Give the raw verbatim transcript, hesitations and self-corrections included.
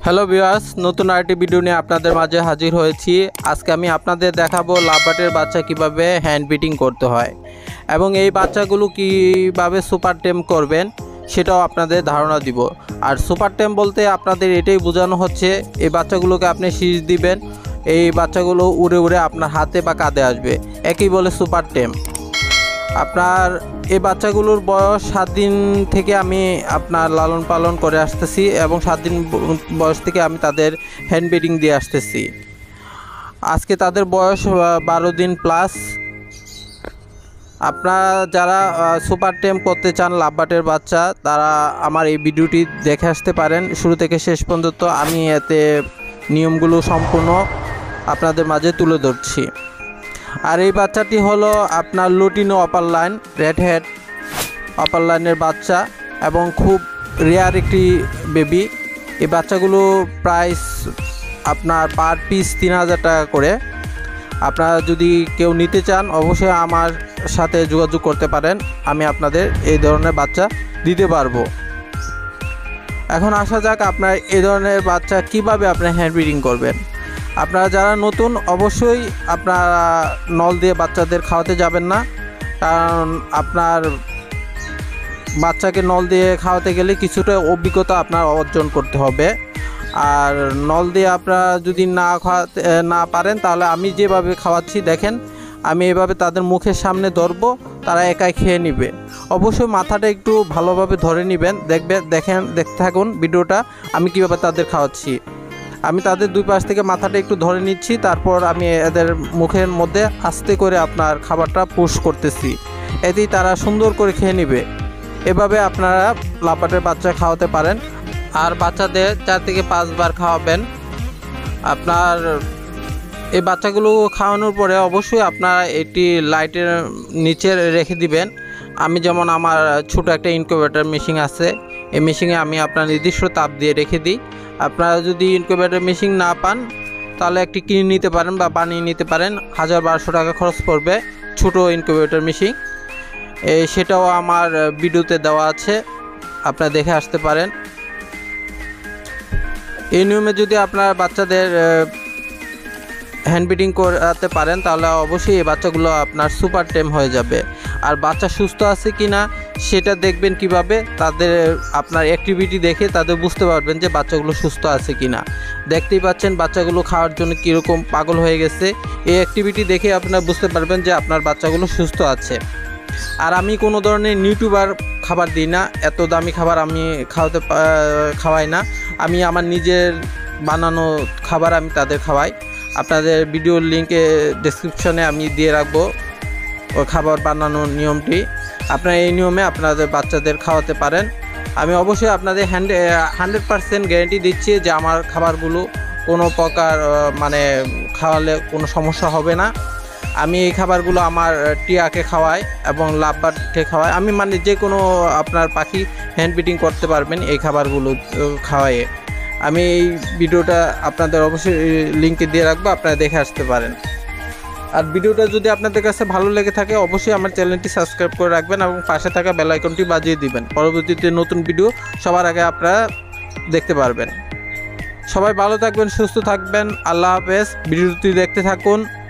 Hello viewers, নতুন আরেকটি video নিয়ে আপনাদের মাঝে হাজির হয়েছি। আজকে আমি আপনাদের দেখাবো লাভবার্ডের বাচ্চা কিভাবে হ্যান্ড বিটিং করতে হয় এবং এই বাচ্চাগুলো কিভাবে সুপার টেম করবেন সেটাও আপনাদের ধারণা দিব। আর সুপার টেম বলতে আপনাদের এটাই বোঝানো হচ্ছে এই বাচ্চাগুলোকে আপনি শীষ দিবেন, এই বাচ্চাগুলো উড়ে উড়ে আপনার হাতে বা কাঁধে আসবে, একই বলে সুপার টেম। আপনার এই বাচ্চাগুলোর বয়স সাত দিন থেকে আমি আপনার লালন পালন করে আসতেছি এবং সাত দিন বয়স থেকে আমি তাদের হ্যান্ড ব্রিডিং দিয়ে আসতেছি। আজকে তাদের বয়স বারো দিন প্লাস। আপনারা যারা সুপার টেম করতে চান লাভবার্ডের বাচ্চা, তারা আমার এই ভিডিওটি দেখে আসতে পারেন শুরু থেকে শেষ পর্যন্ত। আমি এতে নিয়মগুলো সম্পূর্ণ আপনাদের মাঝে তুলে ধরছি। আর এই বাচ্চাটি হলো আপনার lutino upper line, red head অপার লাইনের বাচ্চা এবং খুব রেয়ার একটি বেবি। এই বাচ্চাগুলো প্রাইস আপনার পার পিস তিন হাজার টাকা করে। আপনারা যদি কেউ নিতে চান অবশ্যই আমার সাথে যোগাযোগ করতে পারেন, আমি আপনাদের এই ধরনের বাচ্চা দিতে পারবো। এখন আসা যাক আপনার এই ধরনের বাচ্চা কিভাবে আপনি হ্যান্ড ব্রিডিং করবেন। আপনারা যারা নতুন অবশ্যই আপনারা নল দিয়ে বাচ্চাদের খাওয়াতে যাবেন না, কারণ আপনার বাচ্চাকে নল দিয়ে খাওয়াতে গেলে কিছুটা অভিজ্ঞতা আপনার অর্জন করতে হবে। আর নল দিয়ে আপনারা যদি না খাওয়াতে না পারেন তাহলে আমি যেভাবে খাওয়াচ্ছি দেখেন, আমি এভাবে তাদের মুখের সামনে ধরবো, তারা একাই খেয়ে নেবে। অবশ্যই মাথাটা একটু ভালোভাবে ধরে নেবেন। দেখবে দেখেন দেখতে থাকুন ভিডিওটা আমি কীভাবে তাদের খাওয়াচ্ছি। আমি তাদের দুই পাশ থেকে মাথাটা একটু ধরে নিচ্ছি, তারপর আমি এদের মুখের মধ্যে আস্তে করে আপনার খাবারটা পুশ করতেছি, এতেই তারা সুন্দর করে খেয়ে নেবে। এভাবে আপনারা লাভবার্ডের বাচ্চা খাওয়াতে পারেন। আর বাচ্চাদের চার থেকে পাঁচবার খাওয়াবেন। আপনার এই বাচ্চাগুলো খাওয়ানোর পরে অবশ্যই আপনারা এটি লাইটের নিচে রেখে দিবেন। আমি যেমন আমার ছোট একটা ইনকিউবেটর মেশিন আছে, এই মেশিনে আমি আপনার নির্দিষ্ট তাপ দিয়ে রেখে দিই। আপনারা যদি ইনকিউবেটর মেশিন না পান তাহলে একটি কিনে নিতে পারেন বা বানিয়ে নিতে পারেন, হাজার বারোশো টাকা খরচ পড়বে ছোটো ইনকিউবেটর মেশিন। এই সেটাও আমার ভিডিওতে দেওয়া আছে, আপনারা দেখে আসতে পারেন। এই নিয়মে যদি আপনার বাচ্চাদের হ্যান্ড ব্রিডিং করাতে পারেন তাহলে অবশ্যই এই বাচ্চাগুলো আপনার সুপার টেম হয়ে যাবে। আর বাচ্চা সুস্থ আছে কি না সেটা দেখবেন কিভাবে, তাদের আপনার অ্যাক্টিভিটি দেখে তাদের বুঝতে পারবেন যে বাচ্চাগুলো সুস্থ আছে কি না। দেখতেই পাচ্ছেন বাচ্চাগুলো খাওয়ার জন্য কীরকম পাগল হয়ে গেছে, এই অ্যাক্টিভিটি দেখে আপনারা বুঝতে পারবেন যে আপনার বাচ্চাগুলো সুস্থ আছে। আর আমি কোনো ধরনের নিউটিউবার খাবার দিই না, এত দামি খাবার আমি খাওয়াতে খাওয়াই না। আমি আমার নিজের বানানো খাবার আমি তাদের খাওয়াই। আপনাদের ভিডিওর লিঙ্কে ডেসক্রিপশনে আমি দিয়ে রাখবো ওই খাবার বানানোর নিয়মটি। আপনারা এই নিয়মে আপনাদের বাচ্চাদের খাওয়াতে পারেন। আমি অবশ্যই আপনাদের হ্যান্ডে হান্ড্রেড পারসেন্ট গ্যারেন্টি দিচ্ছি যে আমার খাবারগুলো কোনো প্রকার মানে খাওয়ালে কোনো সমস্যা হবে না। আমি এই খাবারগুলো আমার টিয়াকে খাওয়াই এবং লাভবার্ডকে খাওয়াই। আমি মানে যে কোনো আপনার পাখি হ্যান্ড ব্রিডিং করতে পারবেন এই খাবারগুলো খাওয়াইয়ে। আমি এই ভিডিওটা আপনাদের অবশ্যই লিঙ্কে দিয়ে রাখবো, আপনারা দেখে আসতে পারেন। আর ভিডিওটা যদি আপনাদের কাছে ভালো লেগে থাকে অবশ্যই আমার চ্যানেলটি সাবস্ক্রাইব করে রাখবেন এবং পাশে থাকা বেল আইকনটি বাজিয়ে দিবেন, পরবর্তীতে নতুন ভিডিও সবার আগে আপনারা দেখতে পারবেন। সবাই ভালো থাকবেন, সুস্থ থাকবেন, আল্লাহ হাফেজ। ভিডিওটি দেখতে থাকুন।